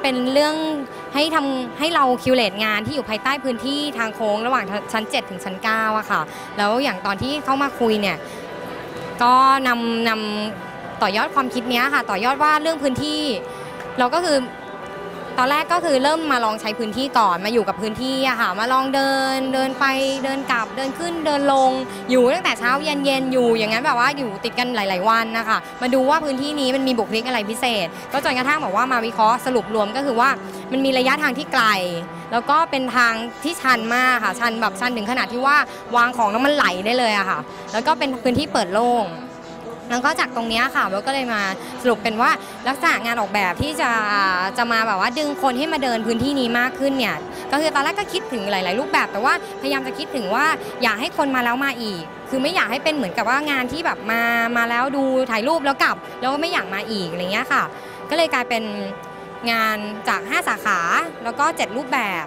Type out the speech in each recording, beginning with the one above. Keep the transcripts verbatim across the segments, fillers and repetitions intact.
เป็นเรื่องให้ทำให้เราคิวเลตงานที่อยู่ภายใต้พื้นที่ทางโค้งระหว่างชั้นเจ็ดถึงชั้นเก้าอะค่ะแล้วอย่างตอนที่เข้ามาคุยเนี่ยก็นำนำต่อยอดความคิดนี้ค่ะต่อยอดว่าเรื่องพื้นที่เราก็คือตอนแรกก็คือเริ่มมาลองใช้พื้นที่ก่อนมาอยู่กับพื้นที่อะค่ะมาลองเดินเดินไปเดินกลับเดินขึ้นเดินลงอยู่ตั้งแต่เช้าเย็นเย็นอยู่อย่างนั้นแบบว่าอยู่ติดกันหลายๆวันนะคะมาดูว่าพื้นที่นี้มันมีบุคลิกอะไรพิเศษก็จนกระทั่งบอกว่ามาวิเคราะห์สรุปรวมก็คือว่ามันมีระยะทางที่ไกลแล้วก็เป็นทางที่ชันมากค่ะชันแบบชันถึงขนาดที่ว่าวางของแล้วมันไหลได้เลยอะค่ะแล้วก็เป็นพื้นที่เปิดโล่งแล้วก็จากตรงนี้ค่ะเราก็เลยมาสรุปเป็นว่าลักษณะงานออกแบบที่จะจะมาแบบว่าดึงคนให้มาเดินพื้นที่นี้มากขึ้นเนี่ยก็คือตอนแรกก็คิดถึงหลายๆรูปแบบแต่ว่าพยายามจะคิดถึงว่าอยากให้คนมาแล้วมาอีกคือไม่อยากให้เป็นเหมือนกับว่างานที่แบบมามาแล้วดูถ่ายรูปแล้วกลับแล้วก็ไม่อยากมาอีกอะไรเงี้ยค่ะก็เลยกลายเป็นงานจากห้าสาขาแล้วก็เจ็ดรูปแบบ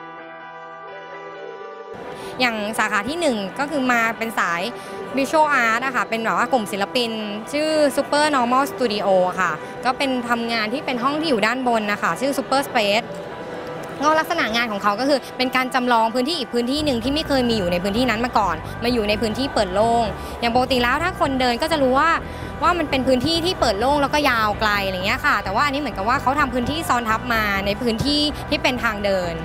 อย่างสาขาที่หนึ่งก็คือมาเป็นสาย Visual Art นะคะเป็นแบบว่ากลุ่มศิลปินชื่อ Super Normal Studio ค่ะก็เป็นทำงานที่เป็นห้องที่อยู่ด้านบนนะคะชื่อ Super Space ก็ลักษณะงานของเขาก็คือเป็นการจำลองพื้นที่อีกพื้นที่หนึ่งที่ไม่เคยมีอยู่ในพื้นที่นั้นมาก่อนมาอยู่ในพื้นที่เปิดโล่งอย่างปกติแล้วถ้าคนเดินก็จะรู้ว่าว่ามันเป็นพื้นที่ที่เปิดโล่งแล้วก็ยาวไกลอะไรเงี้ยค่ะแต่ว่าอันนี้เหมือนกับว่าเขาทำพื้นที่ซ้อนทับมาในพื้นที่ที่เป็นทางเดิน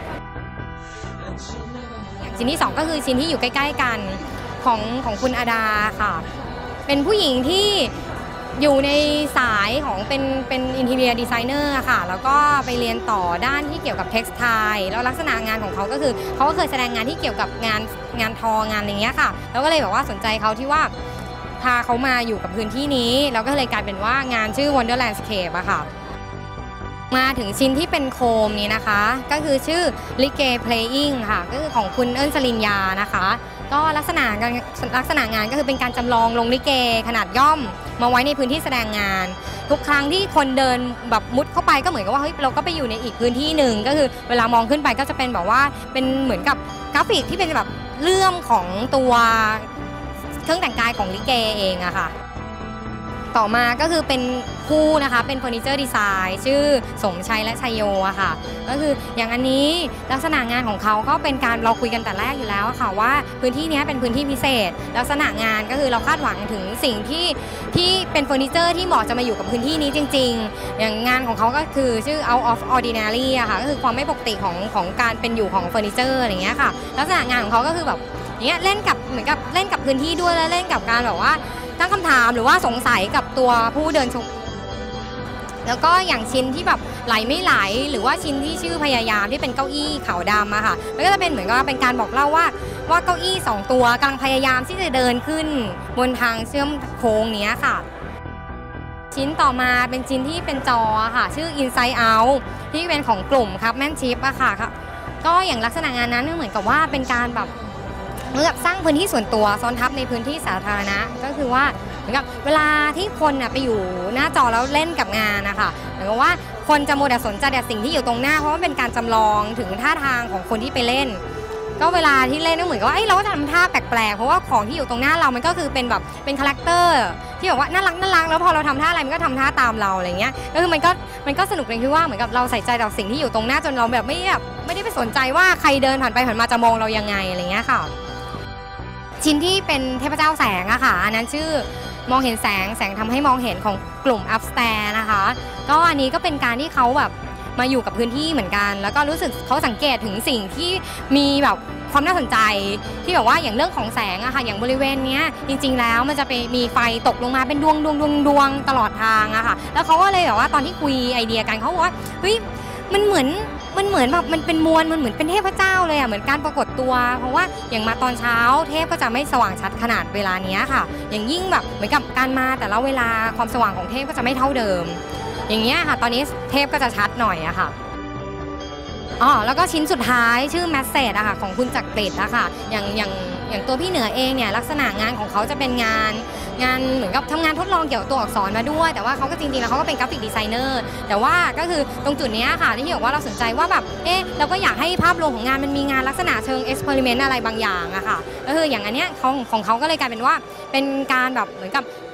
ชิ้นที่สองก็คือชิ้นที่อยู่ใกล้ๆกันของของคุณอาดาค่ะเป็นผู้หญิงที่อยู่ในสายของเป็นเป็นอินทีเรียดีไซเนอร์ค่ะแล้วก็ไปเรียนต่อด้านที่เกี่ยวกับเท็กซ์ไทล์แล้วลักษณะงานของเขาก็คือเขาก็เคยแสดงงานที่เกี่ยวกับงานงานทองานอะไรเงี้ยค่ะแล้วก็เลยแบบว่าสนใจเขาที่ว่าพาเขามาอยู่กับพื้นที่นี้แล้วก็เลยกลายเป็นว่างานชื่อ Wonder Landscape อะค่ะมาถึงชิ้นที่เป็นโคมนี้นะคะก็คือชื่อ Ligge Playing ค่ะก็คือของคุณเอิ้น สริญญานะคะก็ลักษณะลักษณะงานก็คือเป็นการจำลองลงลิเกขนาดย่อมมาไว้ในพื้นที่แสดงงานทุกครั้งที่คนเดินแบบมุดเข้าไปก็เหมือนกับว่าเฮ้ยเราก็ไปอยู่ในอีกพื้นที่หนึ่งก็คือเวลามองขึ้นไปก็จะเป็นแบบว่าเป็นเหมือนกับกราฟิกที่เป็นแบบเรื่องของตัวเครื่องแต่งกายของลิเกเองอะค่ะต่อมาก็คือเป็นคู่นะคะเป็นเฟอร์นิเจอร์ดีไซน์ชื่อสมชัยและชัยโยอะค่ะก็คืออย่างอันนี้ลักษณะงานของเขาก็เป็นการเราคุยกันแต่แรกอยู่แล้วค่ะว่าพื้นที่นี้เป็นพื้นที่พิเศษลักษณะงานก็คือเราคาดหวังถึงสิ่งที่ที่เป็นเฟอร์นิเจอร์ที่เหมาะจะมาอยู่กับพื้นที่นี้จริงๆอย่างงานของเขาก็คือชื่อ out of ordinary อะค่ะก็คือความไม่ปกติของของการเป็นอยู่ของเฟอร์นิเจอร์อะไรเงี้ยค่ะลักษณะงานของเขาก็คือแบบเนี้ยเล่นกับเหมือนกับเล่นกับพื้นที่ด้วยแล้วเล่นกับการแบบว่าตั้งคำถามหรือว่าสงสัยกับตัวผู้เดินชมแล้วก็อย่างชิ้นที่แบบไหลไม่ไหลหรือว่าชิ้นที่ชื่อพยายามที่เป็นเก้าอี้ขาวดำอะค่ะมันก็จะเป็นเหมือนกับเป็นการบอกเล่าว่าว่าเก้าอี้สองตัวกำลังพยายามที่จะเดินขึ้นบนทางเชื่อมโค้งนี้ค่ะชิ้นต่อมาเป็นชิ้นที่เป็นจอค่ะชื่อ Inside Out ที่เป็นของกลุ่มครับแมนชิปอะค่ะก็อย่างลักษณะงานนั้นเหมือนกับว่าเป็นการแบบเหมือนกับสร้างพื้นที่ส่วนตัวซ้อนทับในพื้นที่สาธารณะก็คือว่าเหมือนกับเวลาที่คนไปอยู่หน้าจอแล้วเล่นกับงานนะคะเหมือนกับว่าคนจะโมเดลสนใจแต่สิ่งที่อยู่ตรงหน้าเพราะว่าเป็นการจำลองถึงท่าทางของคนที่ไปเล่นก็เวลาที่เล่นก็เหมือนกับว่าเราก็จะทำท่าแปลกๆเพราะว่าของที่อยู่ตรงหน้าเรามันก็คือเป็นแบบเป็นคาแรคเตอร์ที่แบบว่าน่ารักน่ารักแล้วพอเราทำท่าอะไรมันก็ทำท่าตามเราอะไรเงี้ยก็คือมันก็มันก็สนุกตรงที่ว่าเหมือนกับเราใส่ใจต่อสิ่งที่อยู่ตรงหน้าจนเราแบบไม่แบบไม่ได้ไปสนใจว่าใครเดินผ่านไปผ่านมาจะมองเรายังไงอะไรเงี้ยค่ะชิ้นที่เป็นเทพเจ้าแสงอะค่ะอันนั้นชื่อมองเห็นแสงแสงทำให้มองเห็นของกลุ่ม Upstairs นะคะก็อันนี้ก็เป็นการที่เขาแบบมาอยู่กับพื้นที่เหมือนกันแล้วก็รู้สึกเขาสังเกตถึงสิ่งที่มีแบบความน่าสนใจที่แบบว่าอย่างเรื่องของแสงอะค่ะอย่างบริเวณนี้จริงๆแล้วมันจะไปมีไฟตกลงมาเป็นดวงดวงดวงดวงตลอดทางอะค่ะแล้วเขาก็เลยแบบว่าตอนที่คุยไอเดียกันเขาบอกว่าเฮ้ยมันเหมือนมันเหมือนแบบมันเป็นมวลมันเหมือนเป็นเทพเจ้าเลยอ่ะเหมือนการปรากฏตัวเพราะว่าอย่างมาตอนเช้าเทพก็จะไม่สว่างชัดขนาดเวลานี้ค่ะอย่างยิ่งแบบเหมือนกับการมาแต่ละเวลาความสว่างของเทพก็จะไม่เท่าเดิมอย่างเงี้ยค่ะตอนนี้เทพก็จะชัดหน่อยอะค่ะอ๋อแล้วก็ชิ้นสุดท้ายชื่อแมสเซจอะค่ะของคุณจักริดอะค่ะอย่างอย่างอย่างตัวพี่เหนือเองเนี่ยลักษณะงานของเขาจะเป็นงานงานเหมือนกับทำงานทดลองเกี่ยวกับตัวอักษรมาด้วยแต่ว่าเขาก็จริงๆแล้วเขาก็เป็นกราฟิกดีไซเนอร์แต่ว่าก็คือตรงจุดนี้ค่ะที่บอกว่าเราสนใจว่าแบบเอ๊ะเราก็อยากให้ภาพรวมของงานมันมีงานลักษณะเชิงเอ็กซ์เพร์เมนต์อะไรบางอย่างอะค่ะก็คืออย่างอันเนี้ยของของเขาก็เลยกลายเป็นว่าเป็นการแบบเหมือนกับไฟ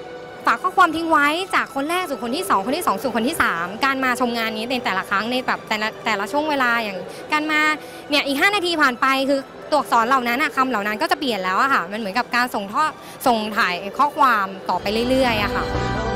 ฝากข้อความทิ้งไว้จากคนแรกสู่คนที่สองคนที่สองสู่คนที่สามการมาชมงานนี้ในแต่ละครั้งในแบบแต่ละแต่ละช่วงเวลาอย่างการมาเนี่ยอีกห้านาทีผ่านไปคือตัวอักษรเหล่านั้นคำเหล่านั้นก็จะเปลี่ยนแล้วอะค่ะมันเหมือนกับการส่งทอดส่งถ่ายข้อความต่อไปเรื่อยๆอะค่ะ